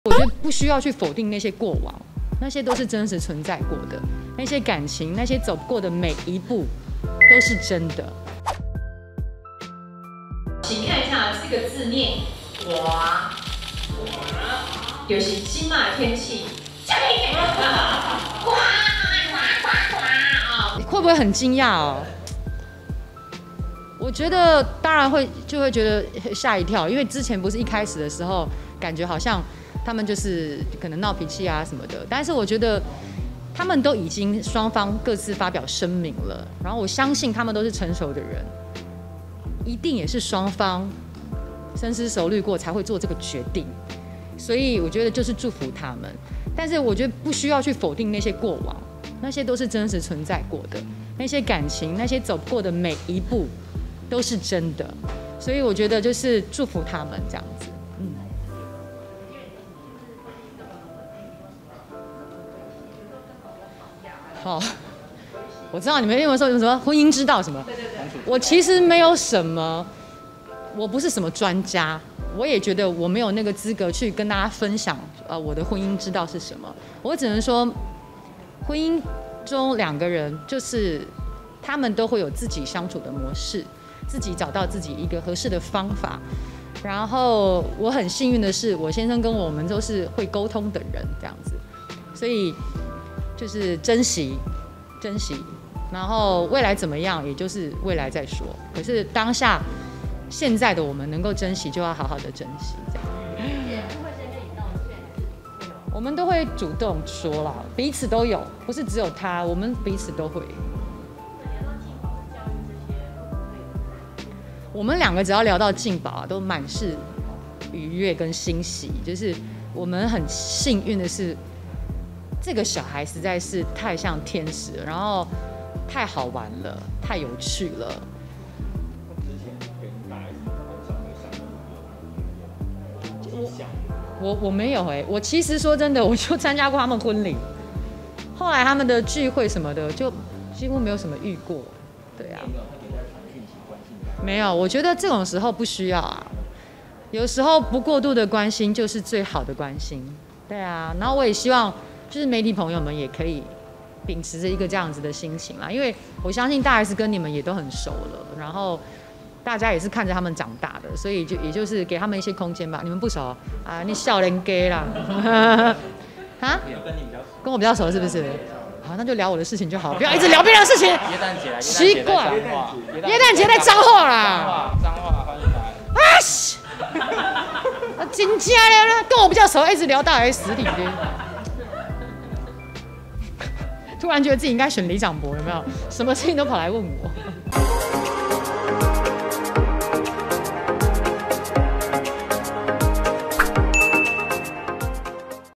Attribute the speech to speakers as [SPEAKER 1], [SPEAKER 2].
[SPEAKER 1] 我觉得不需要去否定那些过往，那些都是真实存在过的，那些感情，那些走过的每一步都是真的。
[SPEAKER 2] 请看一下这个字念“滑”，就是今嘛天气，
[SPEAKER 1] 会不会很惊讶哦？我觉得当然会觉得吓一跳，因为之前不是一开始的时候，感觉好像他们就是可能闹脾气啊什么的，但是我觉得他们都已经双方各自发表声明了，然后我相信他们都是成熟的人，一定也是双方深思熟虑过才会做这个决定，所以我觉得就是祝福他们，但是我觉得不需要去否定那些过往，那些都是真实存在过的，那些感情，那些走过的每一步都是真的，所以我觉得就是祝福他们这样子。好，我知道你们英文说什么婚姻之道什么，我其实没有什么，我不是什么专家，我也觉得我没有那个资格去跟大家分享我的婚姻之道是什么，我只能说，婚姻中两个人就是他们都会有自己相处的模式，自己找到自己一个合适的方法。然后我很幸运的是，我先生跟我们都是会沟通的人，这样子，所以就是珍惜，然后未来怎么样，也就是未来再说。可是当下现在的我们能够珍惜，就要好好的珍惜。这样，我们都会主动说啦，彼此都有，不是只有他，我们彼此都会。我们两个只要聊到敬宝都满是愉悦跟欣喜，就是我们很幸运的是，这个小孩实在是太像天使了，然后太好玩了，太有趣了。我没有我其实说真的，我就参加过他们婚礼，后来他们的聚会什么的，就几乎没有什么遇过。对啊。没有，我觉得这种时候不需要啊。有时候不过度的关心就是最好的关心，对啊。然后我也希望，就是媒体朋友们也可以秉持着一个这样子的心情啦，因为我相信大 S 跟你们也都很熟了，然后大家也是看着他们长大的，所以也就是给他们一些空间吧。你们不熟啊？你笑人 gay 啦，啊？跟我比较熟是不是？好，那就聊我的事情就好，不要一直聊别人的事情。奇怪，耶诞节在彰化啦。
[SPEAKER 3] 彰化欢迎来。
[SPEAKER 1] 啊西！真假的，跟我比较熟，一直聊大 S 里的。突然觉得自己应该选里长伯，有没有？什么事情都跑来问我。